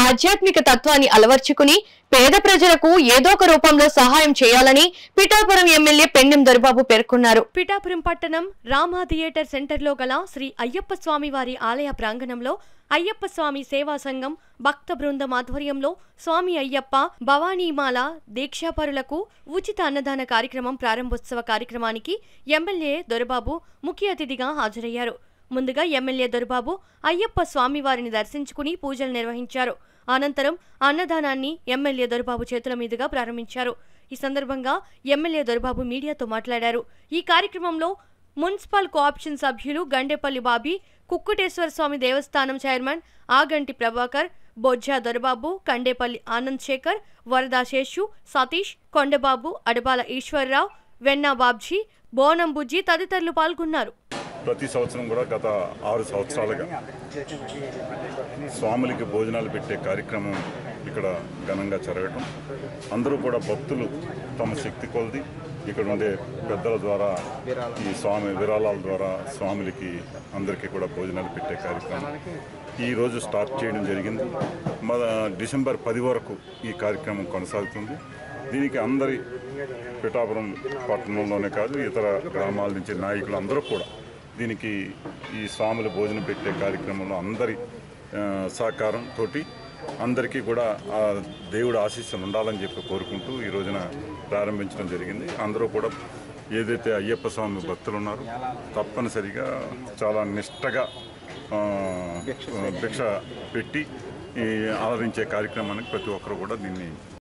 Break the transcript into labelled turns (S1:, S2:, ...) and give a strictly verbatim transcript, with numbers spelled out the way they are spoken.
S1: ఆధ్యాత్మిక తత్వాన్ని అలవర్చుకుని పేద ప్రజలకు ఏదో ఒక రూపంలో సహాయం చేయాలని పిఠాపురం ఎమ్మెల్యే పెండెం దొరబాబు పేర్కొన్నారు. పిఠాపురం పట్టణం రామా థియేటర్ సెంటర్లో గల శ్రీ అయ్యప్ప స్వామి వారి ఆలయ ప్రాంగణంలో అయ్యప్ప స్వామి సేవా సంఘం భక్త బృందం ఆధ్వర్యంలో స్వామి అయ్యప్ప భవానీమాల దీక్షాపరులకు ఉచిత అన్నదాన కార్యక్రమం ప్రారంభోత్సవ కార్యక్రమానికి ఎమ్మెల్యే దొరబాబు ముఖ్య అతిథిగా హాజరయ్యారు. ముందుగా ఎమ్మెల్యే దొరబాబు అయ్యప్ప స్వామివారిని దర్శించుకుని పూజలు నిర్వహించారు. అనంతరం అన్నదానాన్ని ఎమ్మెల్యే దొరబాబు చేతుల మీదుగా ప్రారంభించారు. ఈ సందర్భంగా ఎమ్మెల్యే దొరబాబు మీడియాతో మాట్లాడారు. ఈ కార్యక్రమంలో మున్సిపల్ కోఆప్షన్ సభ్యులు గండేపల్లి బాబీ, కుక్కుటేశ్వర స్వామి దేవస్థానం చైర్మన్ ఆగంటి ప్రభాకర్, బొజ్జా దొరబాబు, కండేపల్లి ఆనంద్ శేఖర్, వరదా శేషు, సతీష్, కొండబాబు, అడబాల ఈశ్వర్రావు, వెన్నా బాబ్జీ, బోనం బుజ్జి తదితరులు పాల్గొన్నారు.
S2: ప్రతి సంవత్సరం కూడా గత ఆరు సంవత్సరాలుగా స్వాములకి భోజనాలు పెట్టే కార్యక్రమం ఇక్కడ ఘనంగా జరగటం, అందరూ కూడా భక్తులు తమ శక్తి కొలది ఇక్కడ ఉండే పెద్దల ద్వారా ఈ స్వామి విరాళాల ద్వారా స్వాములకి అందరికీ కూడా భోజనాలు పెట్టే కార్యక్రమం ఈరోజు స్టార్ట్ చేయడం జరిగింది. మన డిసెంబర్ పది వరకు ఈ కార్యక్రమం కొనసాగుతుంది. దీనికి అందరి పిఠాపురం పట్టణంలోనే కాదు ఇతర గ్రామాల నుంచి నాయకులు అందరూ కూడా దీనికి ఈ స్వాముల భోజనం పెట్టే కార్యక్రమంలో అందరి సహకారంతో అందరికీ కూడా ఆ దేవుడు ఆశీస్సులు ఉండాలని చెప్పి కోరుకుంటూ ఈ రోజున ప్రారంభించడం జరిగింది. అందరూ కూడా ఏదైతే అయ్యప్ప స్వామి భక్తులు ఉన్నారో తప్పనిసరిగా చాలా నిష్టగా భిక్ష పెట్టి ఆదరించే కార్యక్రమానికి ప్రతి ఒక్కరు కూడా దీన్ని